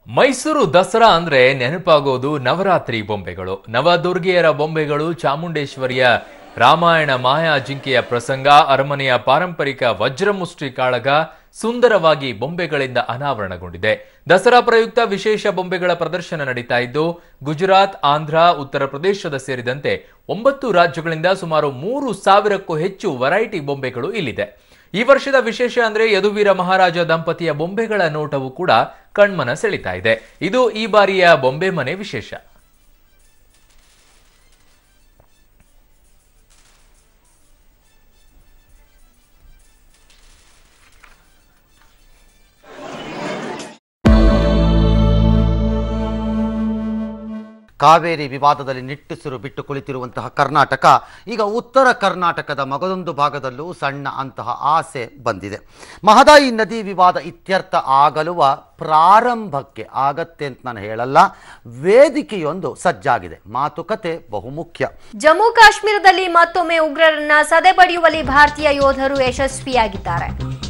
ಮೈಸೂರು ದಸರಾ ಅಂದ್ರೆ ನೆನಪಾಗೋದು ನವರಾತ್ರಿ ಬೊಂಬೆಗಳು, ನವದುರ್ಗೆಯರ ಬೊಂಬೆಗಳು, ಚಾಮುಂಡೇಶ್ವರಿಯ ರಾಮಾಯಣ ಮಾಯಾ ಜಿಂಕೆಯ ಪ್ರಸಂಗ, ಅರಮನೆಯ ಪಾರಂಪರಿಕ ವಜ್ರಮುಷ್ಟಿ ಕಾಳಗ ಸುಂದರವಾಗಿ ಬೊಂಬೆಗಳಿಂದ ಅನಾವರಣಗೊಂಡಿದೆ. ದಸರಾ ಪ್ರಯುಕ್ತ ವಿಶೇಷ ಬೊಂಬೆಗಳ ಪ್ರದರ್ಶನ ನಡೀತಾ ಇದ್ದು, ಗುಜರಾತ್, ಆಂಧ್ರ, ಉತ್ತರ ಪ್ರದೇಶದ ಸೇರಿದಂತೆ 9 ರಾಜ್ಯಗಳಿಂದ ಸುಮಾರು 3,000ಕ್ಕೂ ಹೆಚ್ಚು ವೆರೈಟಿ ಬೊಂಬೆಗಳು ಇಲ್ಲಿದೆ. ಈ ವರ್ಷದ ವಿಶೇಷ ಅಂದ್ರೆ ಯದುವೀರ ಮಹಾರಾಜ ದಂಪತಿಯ ಬೊಂಬೆಗಳ ನೋಟವು ಕೂಡ ಕಣ್ಮನ ಸೆಳಿತಾ ಇದೆ. ಇದು ಈ ಬಾರಿಯ ಬೊಂಬೆ ಮನೆ ವಿಶೇಷ. ಕಾವೇರಿ ವಿವಾದದಲ್ಲಿ ನಿಟ್ಟುಸಿರು ಬಿಟ್ಟು ಕುಳಿತಿರುವಂತಹ ಕರ್ನಾಟಕ ಈಗ ಉತ್ತರ ಕರ್ನಾಟಕದ ಮಗದೊಂದು ಭಾಗದಲ್ಲೂ ಸಣ್ಣ ಅಂತಹ ಆಸೆ ಬಂದಿದೆ. ಮಹದಾಯಿ ನದಿ ವಿವಾದ ಇತ್ಯರ್ಥ ಆಗಲುವ ಪ್ರಾರಂಭಕ್ಕೆ ಆಗತ್ತೆ ಅಂತ ನಾನು ಹೇಳಲ್ಲ, ವೇದಿಕೆಯೊಂದು ಸಜ್ಜಾಗಿದೆ. ಮಾತುಕತೆ ಬಹುಮುಖ್ಯ. ಜಮ್ಮು ಕಾಶ್ಮೀರದಲ್ಲಿ ಮತ್ತೊಮ್ಮೆ ಉಗ್ರರನ್ನ ಸದೆಬಡಿಯುವಲ್ಲಿ ಭಾರತೀಯ ಯೋಧರು ಯಶಸ್ವಿಯಾಗಿದ್ದಾರೆ.